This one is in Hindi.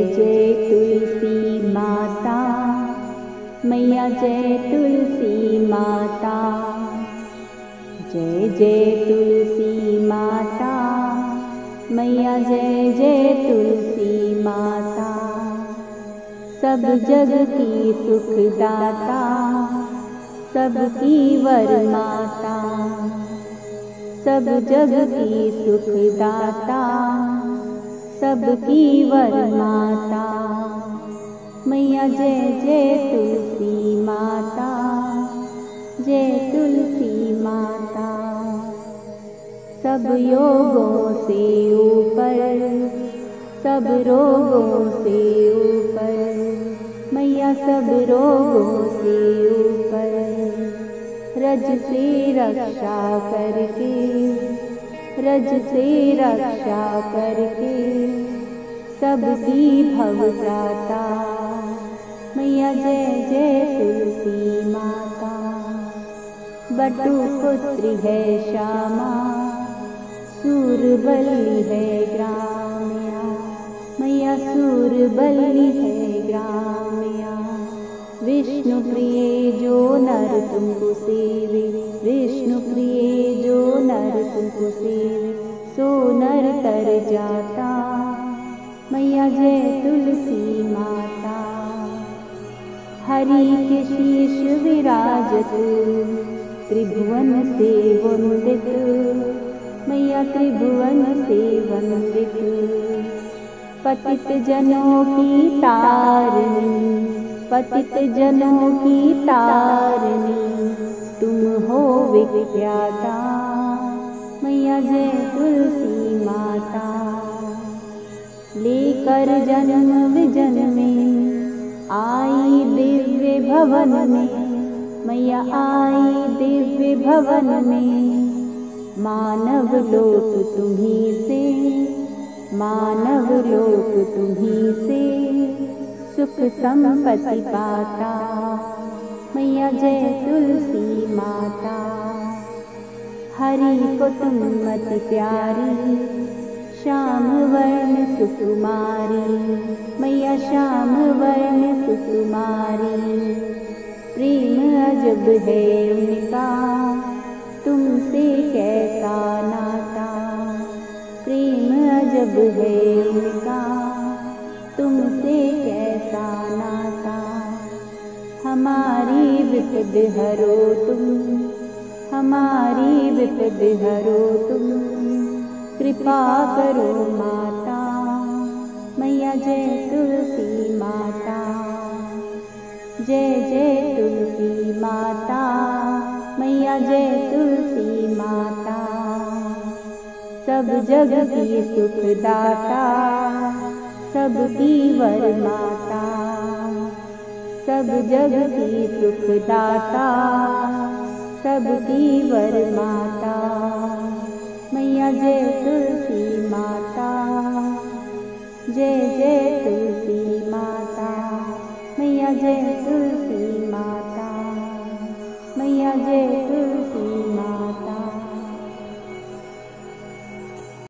जय तुलसी माता, मैया जय तुलसी माता। जय जय तुलसी माता, मैया जय जय तुलसी माता। सब जग की सुखदाता, सबकी वर माता। सब जग की सुखदाता, सबकी वर माता। मैया जय जय तुलसी माता, जय तुलसी माता। सब योगों से ऊपर, सब रोगों से ऊपर, मैया सब रोगों से ऊपर। रज से रक्षा करके, रज से रक्षा करके, सबकी भवत्राता। मैया जय जय तुलसी माता। बटु पुत्री है श्यामा, सूरबल्ली है ग्राम्या। मैया सूरबल्ली है ग्राम्या। विष्णु प्रिय जो नर तुमको सेवे, विष्णु प्रिय जो नर तुमको सेवे, सो नर तर जाता। मैया जय तुलसी माता। हरि के शीश विराजत, त्रिभुवन से वंदित। मैया त्रिभुवन से वंदित। पतित जनों की तारिणी, पतित जनों की तारिणी, तुम हो विख्याता। मैया जय तुलसी माता। लेकर जन्म विजन में, आई दिव्य भवन में। मैया आई दिव्य भवन में। मानव लोक तुम्हीं से, मानव लोक तुम्हीं से, सुख संपत्ति पाता। मैया जय तुलसी माता। हरि को तुम अति प्यारी, श्याम वर्ण सुकुमारी। मैया श्याम वर्ण सुकुमारी। प्रेम अजब है उनका, तुमसे कैसा नाता। प्रेम अजब है उनका, तुमसे कैसा नाता। हमारी विपद हरो तुम, हमारी विपद हरो तुम, कृपा करो माता। मैया जय तुलसी माता। जय जय तुलसी माता, मैया जय तुलसी माता। सब जग की सुखदाता, सबकी वर माता। सब जग की सुखदाता, सबकी वर माता। मैया जय तुलसी माता। जय जय तुलसी माता। मैया जय तुलसी माता। मैया जय तुलसी